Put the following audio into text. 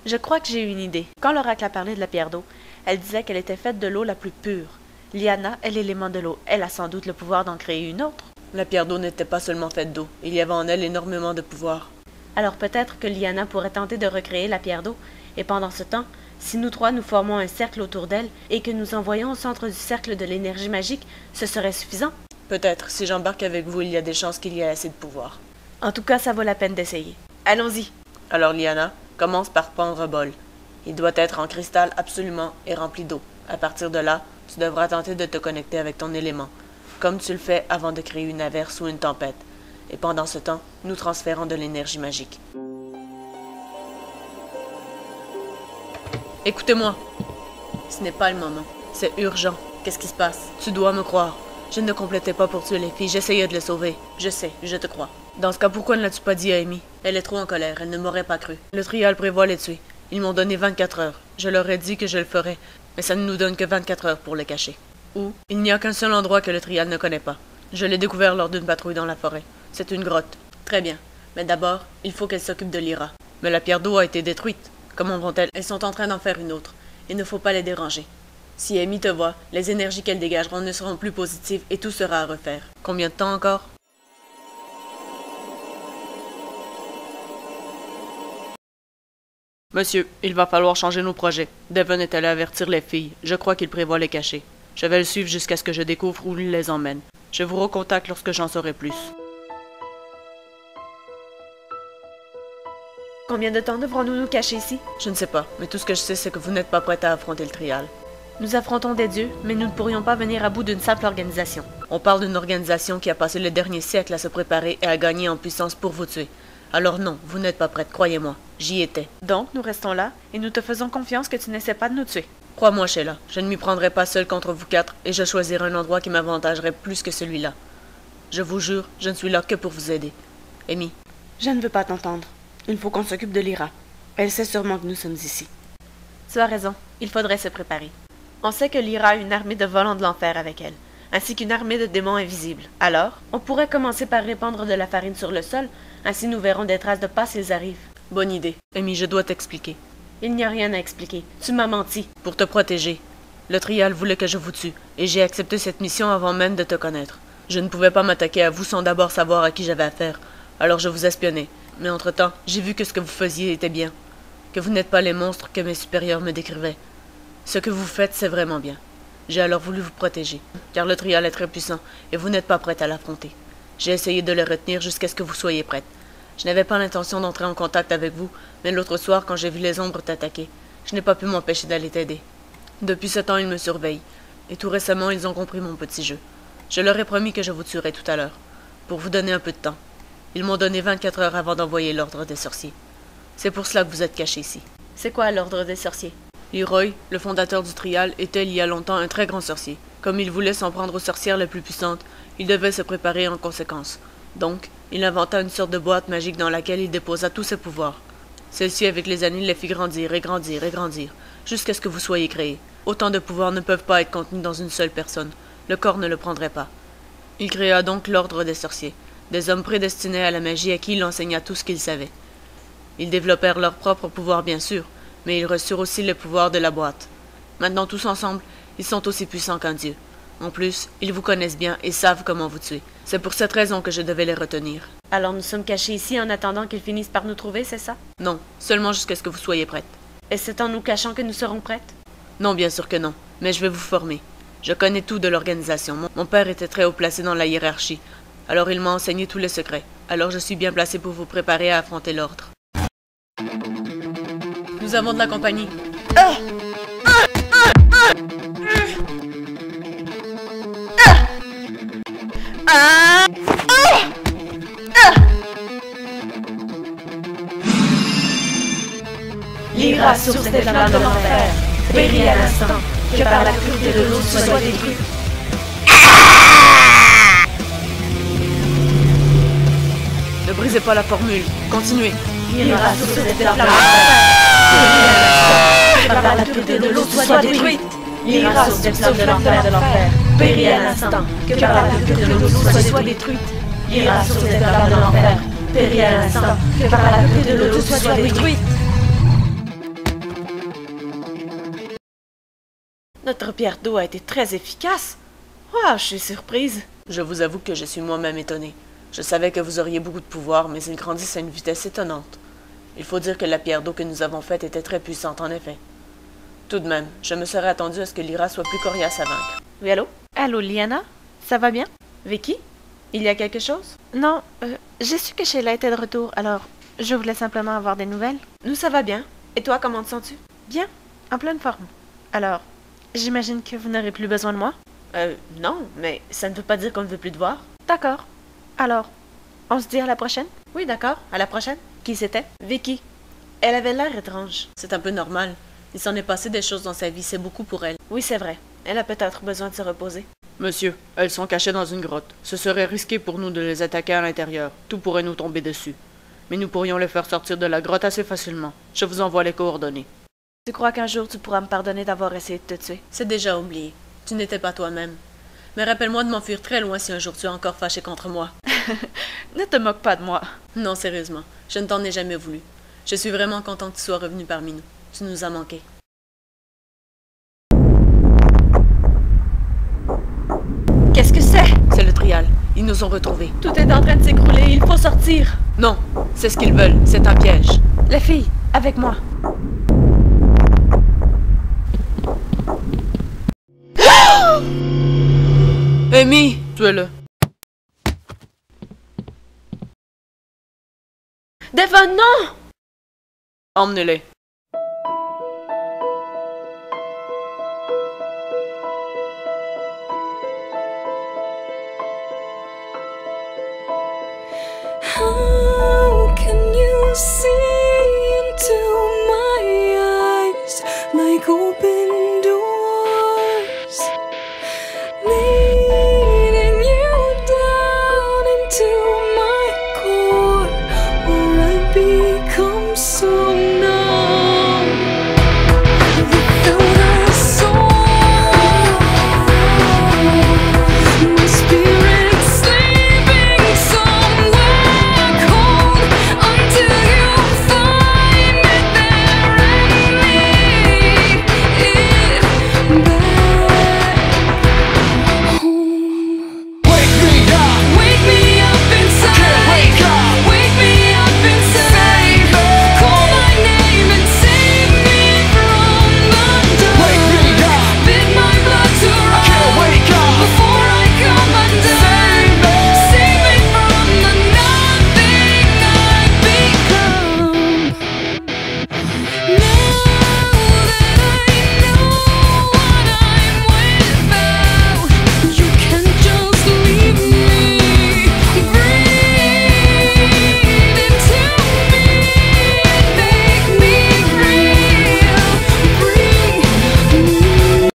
Je crois que j'ai une idée. Quand l'oracle a parlé de la pierre d'eau, elle disait qu'elle était faite de l'eau la plus pure. Liana est l'élément de l'eau. Elle a sans doute le pouvoir d'en créer une autre. La pierre d'eau n'était pas seulement faite d'eau. Il y avait en elle énormément de pouvoir. Alors peut-être que Liana pourrait tenter de recréer la pierre d'eau. Et pendant ce temps, si nous trois nous formons un cercle autour d'elle et que nous envoyons au centre du cercle de l'énergie magique, ce serait suffisant? Peut-être. Si j'embarque avec vous, il y a des chances qu'il y ait assez de pouvoir. En tout cas, ça vaut la peine d'essayer. Allons-y. Alors Liana, commence par prendre un bol. Il doit être en cristal absolument et rempli d'eau. À partir de là, tu devras tenter de te connecter avec ton élément, comme tu le fais avant de créer une averse ou une tempête. Et pendant ce temps, nous transférons de l'énergie magique. Écoutez-moi. Ce n'est pas le moment. C'est urgent. Qu'est-ce qui se passe? Tu dois me croire. Je ne complétais pas pour tuer les filles, j'essayais de les sauver. Je sais, je te crois. Dans ce cas, pourquoi ne l'as-tu pas dit à Amy? Elle est trop en colère, elle ne m'aurait pas cru. Le trial prévoit les tuer. Ils m'ont donné 24 heures. Je leur ai dit que je le ferais, mais ça ne nous donne que 24 heures pour le cacher. Où? Il n'y a qu'un seul endroit que le trial ne connaît pas. Je l'ai découvert lors d'une patrouille dans la forêt. C'est une grotte. Très bien. Mais d'abord, il faut qu'elle s'occupe de Lyra. Mais la pierre d'eau a été détruite. Comment vont-elles? Elles sont en train d'en faire une autre. Il ne faut pas les déranger. Si Amy te voit, les énergies qu'elles dégageront ne seront plus positives et tout sera à refaire. Combien de temps encore? Monsieur, il va falloir changer nos projets. Devon est allé avertir les filles. Je crois qu'il prévoit les cacher. Je vais le suivre jusqu'à ce que je découvre où il les emmène. Je vous recontacte lorsque j'en saurai plus. Combien de temps devrons-nous nous cacher ici? Je ne sais pas, mais tout ce que je sais, c'est que vous n'êtes pas prête à affronter le trial. Nous affrontons des dieux, mais nous ne pourrions pas venir à bout d'une simple organisation. On parle d'une organisation qui a passé le dernier siècle à se préparer et à gagner en puissance pour vous tuer. Alors non, vous n'êtes pas prête, croyez-moi. J'y étais. Donc, nous restons là, et nous te faisons confiance que tu n'essaies pas de nous tuer. Crois-moi, Sheila, je ne m'y prendrai pas seule contre vous quatre, et je choisirai un endroit qui m'avantagerait plus que celui-là. Je vous jure, je ne suis là que pour vous aider. Amy. Je ne veux pas t'entendre. Il faut qu'on s'occupe de Lyra. Elle sait sûrement que nous sommes ici. Tu as raison, il faudrait se préparer. On sait que Lyra a une armée de volants de l'enfer avec elle, ainsi qu'une armée de démons invisibles. Alors, on pourrait commencer par répandre de la farine sur le sol, ainsi nous verrons des traces de pas s'ils arrivent. Bonne idée. Amy, je dois t'expliquer. Il n'y a rien à expliquer. Tu m'as menti. Pour te protéger. Le trial voulait que je vous tue, et j'ai accepté cette mission avant même de te connaître. Je ne pouvais pas m'attaquer à vous sans d'abord savoir à qui j'avais affaire. Alors je vous espionnais. Mais entre-temps, j'ai vu que ce que vous faisiez était bien. Que vous n'êtes pas les monstres que mes supérieurs me décrivaient. Ce que vous faites, c'est vraiment bien. J'ai alors voulu vous protéger, car le trial est très puissant, et vous n'êtes pas prête à l'affronter. J'ai essayé de le retenir jusqu'à ce que vous soyez prête. Je n'avais pas l'intention d'entrer en contact avec vous, mais l'autre soir, quand j'ai vu les ombres t'attaquer, je n'ai pas pu m'empêcher d'aller t'aider. Depuis ce temps, ils me surveillent, et tout récemment, ils ont compris mon petit jeu. Je leur ai promis que je vous tuerais tout à l'heure, pour vous donner un peu de temps. Ils m'ont donné 24 heures avant d'envoyer l'ordre des sorciers. C'est pour cela que vous êtes cachés ici. C'est quoi l'ordre des sorciers? Leroy, le fondateur du trial, était il y a longtemps un très grand sorcier. Comme il voulait s'en prendre aux sorcières les plus puissantes, il devait se préparer en conséquence. Donc, il inventa une sorte de boîte magique dans laquelle il déposa tous ses pouvoirs. Celle-ci, avec les années, les fit grandir et grandir et grandir, jusqu'à ce que vous soyez créés. Autant de pouvoirs ne peuvent pas être contenus dans une seule personne. Le corps ne le prendrait pas. Il créa donc l'ordre des sorciers, des hommes prédestinés à la magie à qui il enseigna tout ce qu'ils savaient. Ils développèrent leurs propres pouvoirs, bien sûr, mais ils reçurent aussi les pouvoirs de la boîte. Maintenant, tous ensemble, ils sont aussi puissants qu'un dieu. En plus, ils vous connaissent bien et savent comment vous tuer. C'est pour cette raison que je devais les retenir. Alors nous sommes cachés ici en attendant qu'ils finissent par nous trouver, c'est ça? Non, seulement jusqu'à ce que vous soyez prête. Et c'est en nous cachant que nous serons prêtes? Non, bien sûr que non, mais je vais vous former. Je connais tout de l'organisation. Mon père était très haut placé dans la hiérarchie, alors il m'a enseigné tous les secrets. Alors je suis bien placé pour vous préparer à affronter l'ordre. Nous avons de la compagnie. Lyra, source des flammes de l'enfer, périt à l'instant, que par la pureté de l'eau soit détruite. Ne brisez pas la formule. Continuez. Lyra, source des flammes de l'enfer, périt à l'instant, que par la pureté de l'eau soit détruite. Lyra, source des flammes de l'enfer, périt à l'instant, que par la pureté de l'eau soit détruite. Lyra, source des flammes de l'enfer, périt à l'instant, que par la pureté de l'eau soit détruite. Votre pierre d'eau a été très efficace. Waouh, je suis surprise. Je vous avoue que je suis moi-même étonné. Je savais que vous auriez beaucoup de pouvoir, mais ils grandissent à une vitesse étonnante. Il faut dire que la pierre d'eau que nous avons faite était très puissante, en effet. Tout de même, je me serais attendu à ce que Lyra soit plus coriace à vaincre. Oui, allô? Allô, Liana? Ça va bien? Vicky? Il y a quelque chose? Non, j'ai su que Sheila était de retour, alors je voulais simplement avoir des nouvelles. Nous, ça va bien. Et toi, comment te sens-tu? Bien, en pleine forme. Alors, j'imagine que vous n'aurez plus besoin de moi? Non, mais ça ne veut pas dire qu'on ne veut plus te voir. D'accord. Alors, on se dit à la prochaine? Oui, d'accord. À la prochaine. Qui c'était? Vicky. Elle avait l'air étrange. C'est un peu normal. Il s'en est passé des choses dans sa vie, c'est beaucoup pour elle. Oui, c'est vrai. Elle a peut-être besoin de se reposer. Monsieur, elles sont cachées dans une grotte. Ce serait risqué pour nous de les attaquer à l'intérieur. Tout pourrait nous tomber dessus. Mais nous pourrions les faire sortir de la grotte assez facilement. Je vous envoie les coordonnées. Tu crois qu'un jour tu pourras me pardonner d'avoir essayé de te tuer? C'est déjà oublié. Tu n'étais pas toi-même. Mais rappelle-moi de m'enfuir très loin si un jour tu es encore fâché contre moi. Ne te moque pas de moi. Non, sérieusement. Je ne t'en ai jamais voulu. Je suis vraiment content que tu sois revenu parmi nous. Tu nous as manqué. Qu'est-ce que c'est? C'est le trial. Ils nous ont retrouvés. Tout est en train de s'écrouler. Il faut sortir. Non, c'est ce qu'ils veulent. C'est un piège. Les filles, avec moi. Amy, tuez-le. Devon, non! Emmenez-les.